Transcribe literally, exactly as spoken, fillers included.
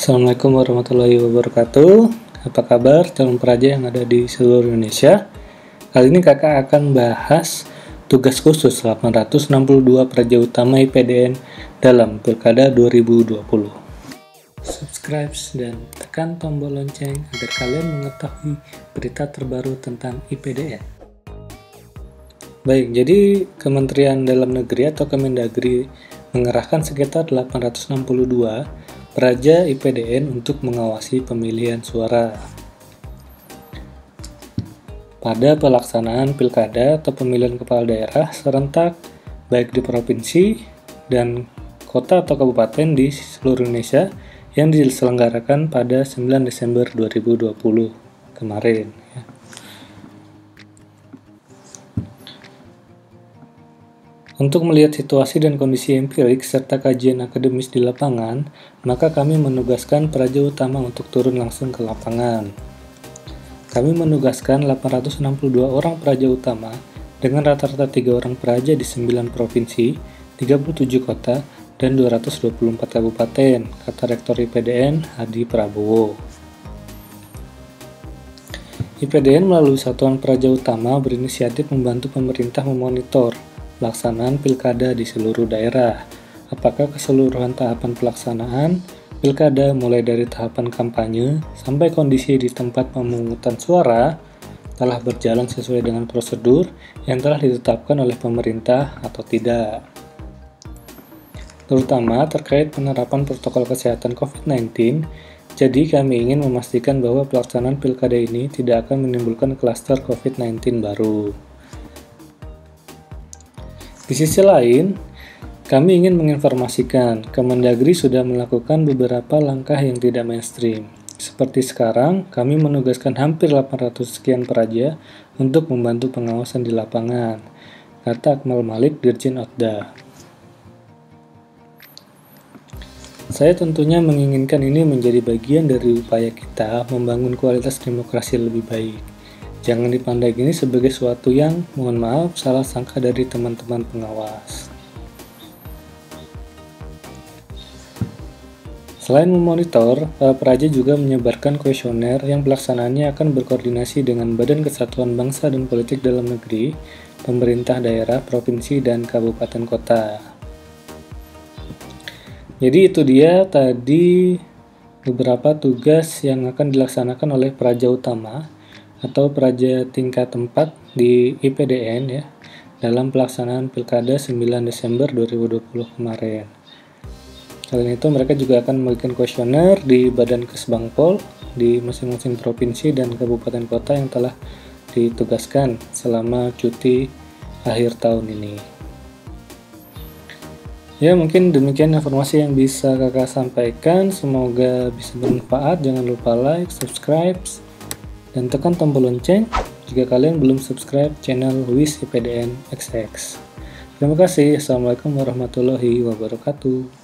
Assalamualaikum warahmatullahi wabarakatuh. Apa kabar calon praja yang ada di seluruh Indonesia? Kali ini kakak akan bahas tugas khusus delapan ratus enam puluh dua praja utama I P D N dalam Pilkada dua ribu dua puluh. Subscribe dan tekan tombol lonceng agar kalian mengetahui berita terbaru tentang I P D N. Baik, jadi Kementerian Dalam Negeri atau Kemendagri mengerahkan sekitar delapan ratus enam puluh dua praja I P D N untuk mengawasi pemilihan suara pada pelaksanaan pilkada atau pemilihan kepala daerah serentak baik di provinsi dan kota atau kabupaten di seluruh Indonesia yang diselenggarakan pada sembilan Desember dua ribu dua puluh kemarin. Untuk melihat situasi dan kondisi empirik serta kajian akademis di lapangan, maka kami menugaskan praja utama untuk turun langsung ke lapangan. Kami menugaskan delapan ratus enam puluh dua orang praja utama dengan rata-rata tiga orang praja di sembilan provinsi, tiga puluh tujuh kota, dan dua ratus dua puluh empat kabupaten, kata Rektor I P D N Hadi Prabowo. I P D N melalui Satuan Praja Utama berinisiatif membantu pemerintah memonitor pelaksanaan pilkada di seluruh daerah. Apakah keseluruhan tahapan pelaksanaan pilkada mulai dari tahapan kampanye sampai kondisi di tempat pemungutan suara telah berjalan sesuai dengan prosedur yang telah ditetapkan oleh pemerintah atau tidak. Terutama terkait penerapan protokol kesehatan covid sembilan belas, jadi kami ingin memastikan bahwa pelaksanaan pilkada ini tidak akan menimbulkan klaster covid sembilan belas baru. Di sisi lain, kami ingin menginformasikan Kemendagri sudah melakukan beberapa langkah yang tidak mainstream. Seperti sekarang, kami menugaskan hampir delapan ratus sekian praja untuk membantu pengawasan di lapangan, kata Akmal Malik, Dirjen Otda. Saya tentunya menginginkan ini menjadi bagian dari upaya kita membangun kualitas demokrasi lebih baik. Jangan dipandang ini sebagai suatu yang, mohon maaf, salah sangka dari teman-teman pengawas. Selain memonitor, para praja juga menyebarkan kuesioner yang pelaksanaannya akan berkoordinasi dengan Badan Kesatuan Bangsa dan Politik Dalam Negeri, pemerintah daerah, provinsi, dan kabupaten kota. Jadi itu dia tadi beberapa tugas yang akan dilaksanakan oleh praja utama atau praja tingkat empat di I P D N ya dalam pelaksanaan Pilkada sembilan Desember dua ribu dua puluh kemarin. Selain itu mereka juga akan memberikan kuesioner di Badan Kesbangpol di masing-masing provinsi dan kabupaten kota yang telah ditugaskan selama cuti akhir tahun ini. Ya, mungkin demikian informasi yang bisa kakak sampaikan. Semoga bisa bermanfaat. Jangan lupa like, subscribe, dan tekan tombol lonceng jika kalian belum subscribe channel Wis I P D N X X. Terima kasih. Assalamualaikum warahmatullahi wabarakatuh.